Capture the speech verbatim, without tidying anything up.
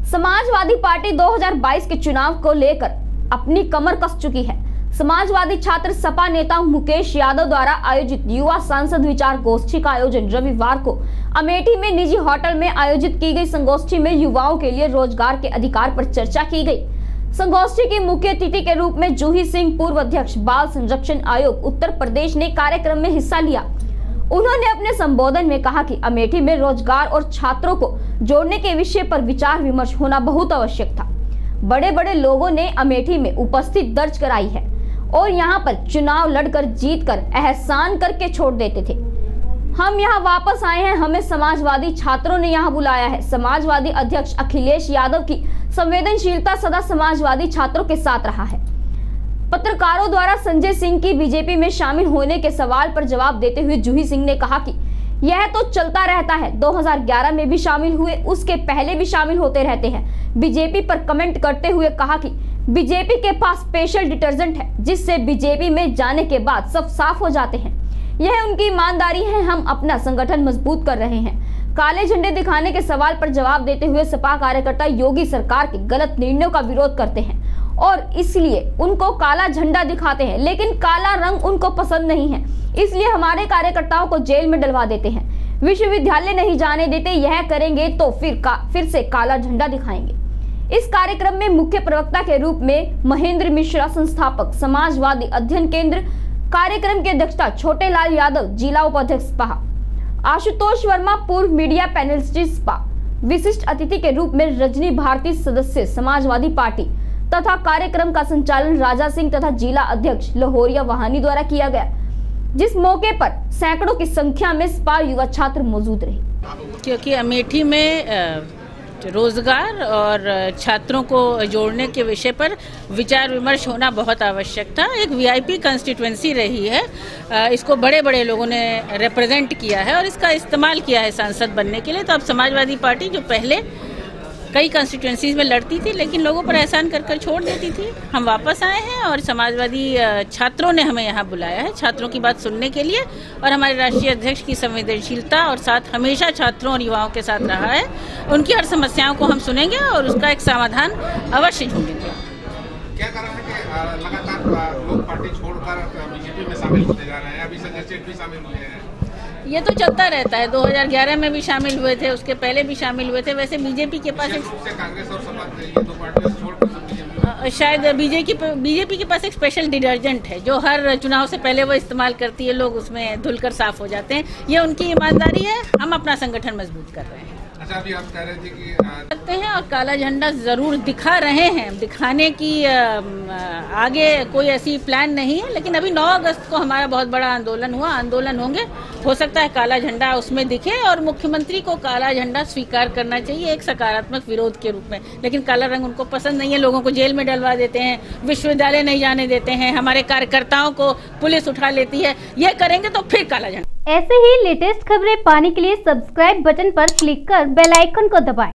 Samajwadi party दो हज़ार बाईस के चुनाव को लेकर अपनी कमर कस चुकी है। समाजवादी छात्र सपा नेता मुकेश यादव द्वारा आयोजित युवा सांसद विचार गोष्ठी का आयोजन रविवार को अमेठी में निजी होटल में आयोजित की गई। संगोष्ठी में युवाओं के लिए रोजगार के अधिकार पर चर्चा की गई। संगोष्ठी की मुख्य अतिथि के रूप में जूही सिंह, पूर्व अध्यक्ष बाल संरक्षण आयोग उत्तर प्रदेश ने कार्यक्रम में हिस्सा लिया। उन्होंने अपने संबोधन में कहा कि अमेठी में रोजगार और छात्रों को जोड़ने के विषय पर विचार विमर्श होना बहुत आवश्यक था। बड़े बड़े लोगों ने अमेठी में उपस्थिति दर्ज कराई है और यहां पर चुनाव लड़कर जीतकर एहसान करके छोड़ देते थे। हम यहां वापस आए हैं, हमें समाजवादी छात्रों ने यहां बुलाया है। समाजवादी अध्यक्ष अखिलेश यादव की संवेदनशीलता सदा समाजवादी छात्रों के साथ रहा है। पत्रकारों द्वारा संजय सिंह की बीजेपी में शामिल होने के सवाल पर जवाब देते हुए जूही सिंह ने कहा कि यह तो चलता रहता है, दो हज़ार ग्यारह में भी शामिल हुए, उसके पहले भी शामिल होते रहते हैं। बीजेपी पर कमेंट करते हुए कहा कि बीजेपी के पास स्पेशल डिटर्जेंट है जिससे बीजेपी में जाने के बाद सब साफ हो जाते हैं। यह उनकी ईमानदारी है, हम अपना संगठन मजबूत कर रहे हैं। काले झंडे दिखाने के सवाल पर जवाब देते हुए सपा कार्यकर्ता योगी सरकार के गलत निर्णयों का विरोध करते हैं और इसलिए उनको काला झंडा दिखाते हैं, लेकिन काला रंग उनको पसंद नहीं है, इसलिए हमारे कार्यकर्ताओं को जेल में डलवा देते हैं। विश्वविद्यालय नहीं जाने देते, यह करेंगे तो फिर का, फिर से काला झंडा दिखाएंगे। इस कार्यक्रम में मुख्य प्रवक्ता के रूप में महेंद्र मिश्रा, संस्थापक समाजवादी अध्ययन केंद्र, कार्यक्रम की अध्यक्षता छोटे लाल यादव, जिला उपाध्यक्ष सपा, आशुतोष वर्मा, पूर्व मीडिया पैनलिस्ट सपा, विशिष्ट अतिथि के रूप में रजनी भारती, सदस्य समाजवादी पार्टी तथा कार्यक्रम का संचालन राजा सिंह तथा जिला अध्यक्ष लाहौरिया वहानी द्वारा किया गया, जिस मौके पर सैकड़ों की संख्या में सपा युवा छात्र मौजूद रहे। क्योंकि अमेठी में रोजगार और छात्रों को जोड़ने के विषय पर विचार विमर्श होना बहुत आवश्यक था। एक वीआईपी कंस्टिट्यूएंसी रही है, इसको बड़े बड़े लोगों ने रिप्रेजेंट किया है और इसका इस्तेमाल किया है सांसद बनने के लिए। तो अब समाजवादी पार्टी जो पहले कई कंस्टिट्यूएंसीज में लड़ती थी लेकिन लोगों पर एहसान कर कर छोड़ देती थी, हम वापस आए हैं और समाजवादी छात्रों ने हमें यहाँ बुलाया है छात्रों की बात सुनने के लिए। और हमारे राष्ट्रीय अध्यक्ष की संवेदनशीलता और साथ हमेशा छात्रों और युवाओं के साथ रहा है, उनकी हर समस्याओं को हम सुनेंगे और उसका एक समाधान अवश्य ढूंढेंगे। क्या कारण है कि लगातार लोग पार्टी छोड़कर बीजेपी में शामिल होते जा रहे हैं? अभी संजय सेठ भी शामिल हुए हैं। ये तो चलता रहता है, दो हज़ार ग्यारह में भी शामिल हुए थे, उसके पहले भी शामिल हुए थे। वैसे बीजेपी के पास एक कांग्रेस और सपा ये दो पार्टियां छोड़कर शायद बीजेपी बीजेपी के पास एक स्पेशल डिटर्जेंट है जो हर चुनाव से पहले वो इस्तेमाल करती है, लोग उसमें धुलकर साफ हो जाते हैं। ये उनकी ईमानदारी है, हम अपना संगठन मजबूत कर रहे हैं। अच्छा, अभी आप कह रहे थे कि सकते हैं और काला झंडा जरूर दिखा रहे हैं, दिखाने की आगे कोई ऐसी प्लान नहीं है, लेकिन अभी नौ अगस्त को हमारा बहुत बड़ा आंदोलन हुआ, आंदोलन होंगे, हो सकता है काला झंडा उसमें दिखे और मुख्यमंत्री को काला झंडा स्वीकार करना चाहिए एक सकारात्मक विरोध के रूप में। लेकिन काला रंग उनको पसंद नहीं है, लोगों को जेल में डलवा देते हैं, विश्वविद्यालय नहीं जाने देते हैं, हमारे कार्यकर्ताओं को पुलिस उठा लेती है, ये करेंगे तो फिर काला झंडा। ऐसे ही लेटेस्ट खबरें पाने के लिए सब्सक्राइब बटन पर क्लिक कर बेल आइकन को दबाएं।